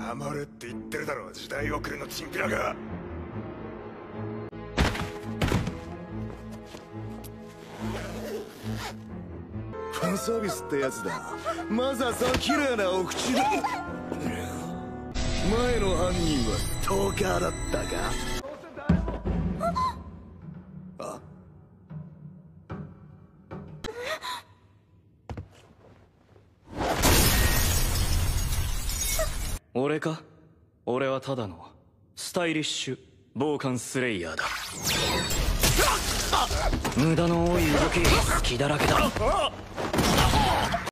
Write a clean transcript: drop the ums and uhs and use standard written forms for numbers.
黙れって言ってるだろ、時代遅れのチンピラが。ファンサービスってやつだ。まずはさ、綺麗なお口だ。前の犯人はストーカーだったか。あ、 俺か？俺はただのスタイリッシュ暴漢スレイヤーだ。無駄の多い動き、隙だらけだ。